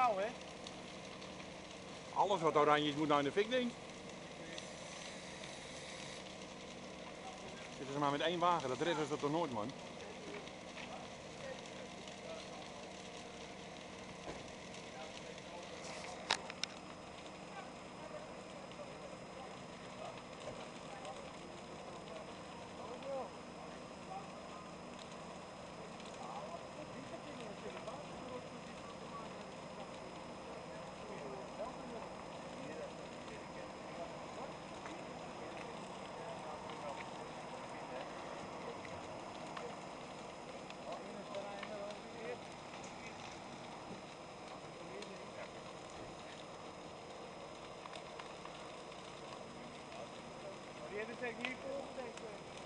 trouw, hè? Alles wat oranje is moet nou in de fik, denk ik. Zitten ze maar met één wagen, dat redden ze toch nooit, man. Die hebben zeker niet volgend, denk ik.